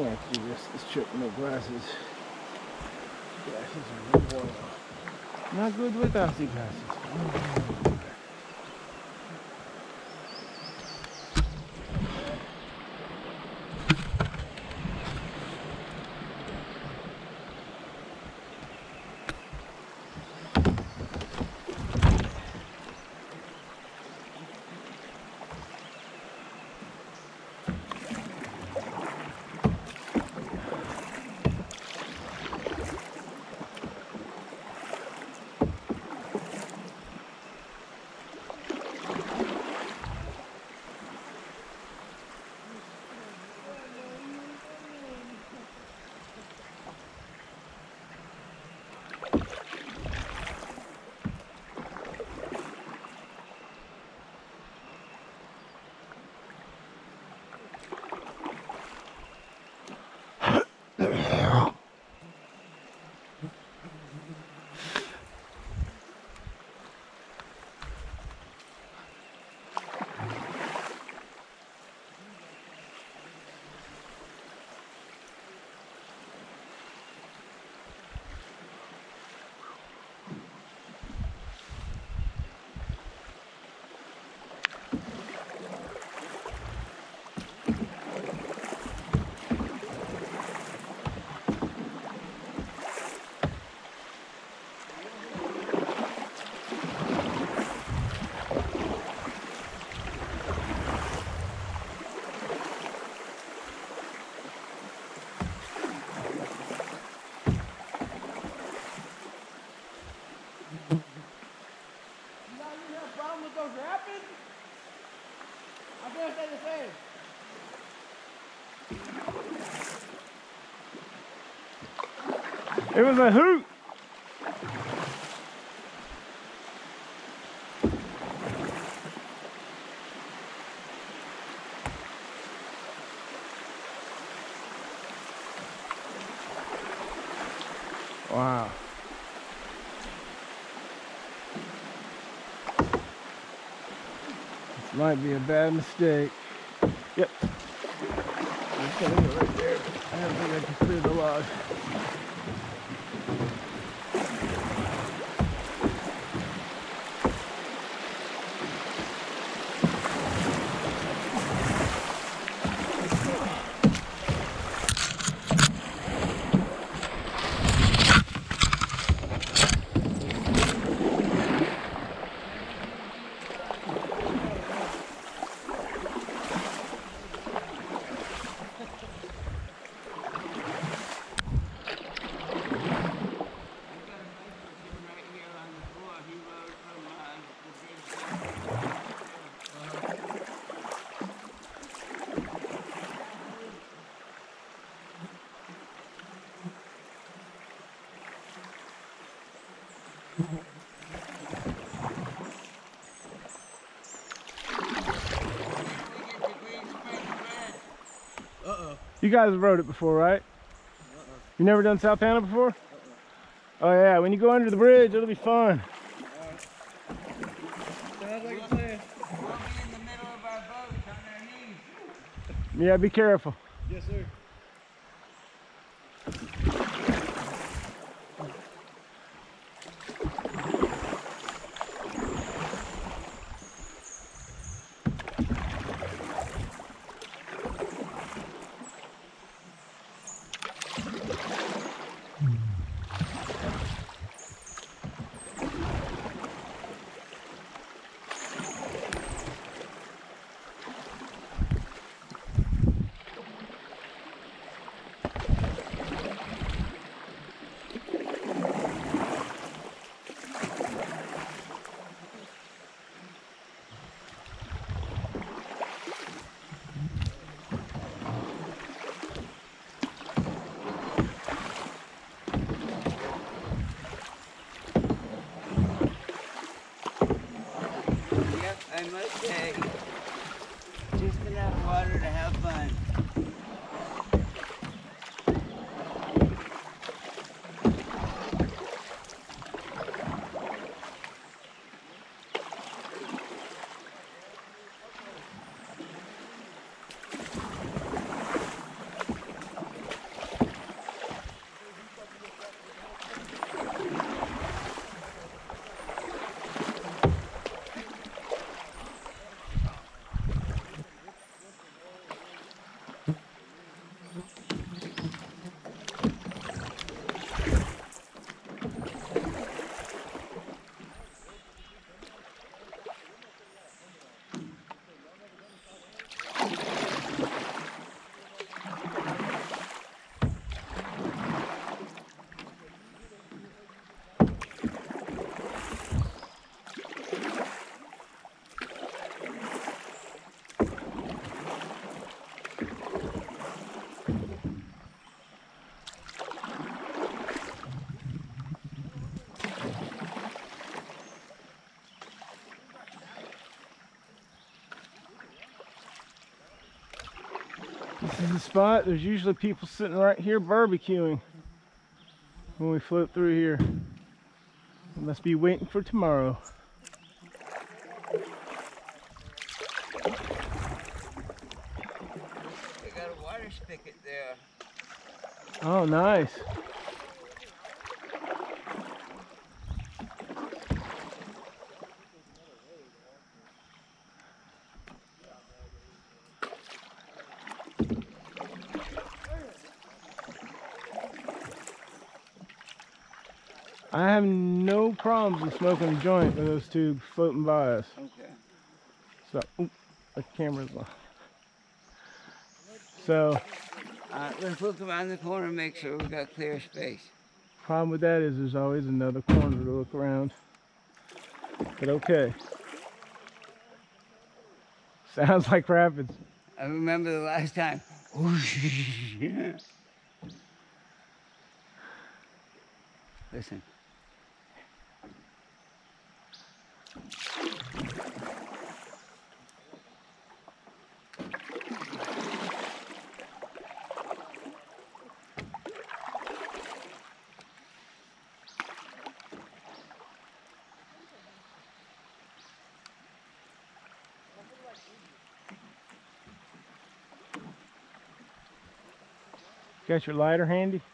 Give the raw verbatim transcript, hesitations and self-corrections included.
can't do this, this trip with no glasses. Glasses are no bueno. Not good without the glasses. It was a hoot. Wow. This might be a bad mistake. Yep. There's something right there. I don't think I can clear the log. Uh-oh. You guys rode it before, right? Uh-uh. You never done South Hannah before? Uh-uh. Oh yeah, when you go under the bridge, it'll be fun. Alright. Sounds like a plan. We'll be in the middle of our boats on our knees. Yeah, be careful. Yes, sir. I must say, just enough water to have fun. This is the spot. There's usually people sitting right here barbecuing when we float through here. We must be waiting for tomorrow. They got a water spigot there. Oh, nice. I have no problems with smoking a joint with those two floating by us. Okay. So, oop, the camera's on. So, Uh, let's look around the corner and make sure we got clear space. problem with that is there's always another corner to look around. But okay. Sounds like rapids. I remember the last time. Listen. Got your lighter handy?